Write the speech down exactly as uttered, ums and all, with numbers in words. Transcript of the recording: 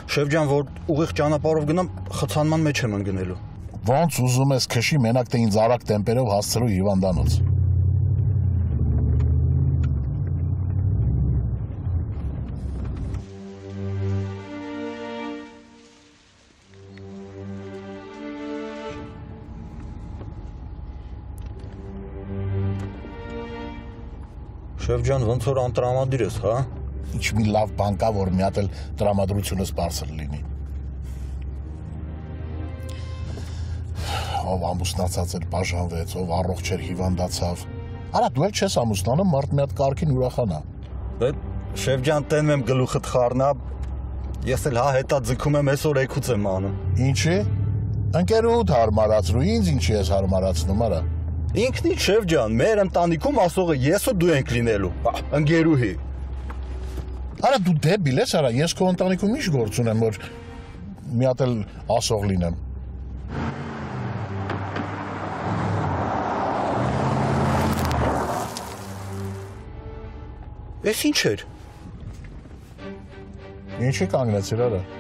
Շեֆ ջան, որ ուղիղ ճանապարհով գնամ, խցանման մեջ եմ ընկնելու։ Ոնց ուզում ես քշի, մենակ թե ինձ արագ տեմպերով հասցրու հիվանդանոց։ Շեֆ ջան, ոնց որ անտրամադիր ես, հա։ Ինչ մի լավ բան կա, որ մի հատ էլ տրամադրությունս բարձր լինի։ Ով ամուսնացած էր բաժանվեց, ով առողջ էր հիվանդացավ։ Արա դու էլ չես ամուսնանում, մարդ մի հատ կարգին ուրախանա։ Բայց շեֆ ջան, տենում եմ գլուխդ խառնա, ես էլ հա հետա ձգում եմ, այսօր էքուց եմ անում։ Ինչի։ Ընկերուդ հարմարացրու, ինձ ինչի ես հարմարացնում, արա։ Ինքնից շեֆ ջան, մեր ընտանիքում ասողը ես ու դու ենք լինելու, ընկերուհի։ Արա դու դեբիլ ես, արա, ես քո ընտանիքում ինչ գործ ունեմ, որ մի հատ էլ ասող լինեմ։ Էս ինչ էր։ Ինչի կանգնեցիր, արա։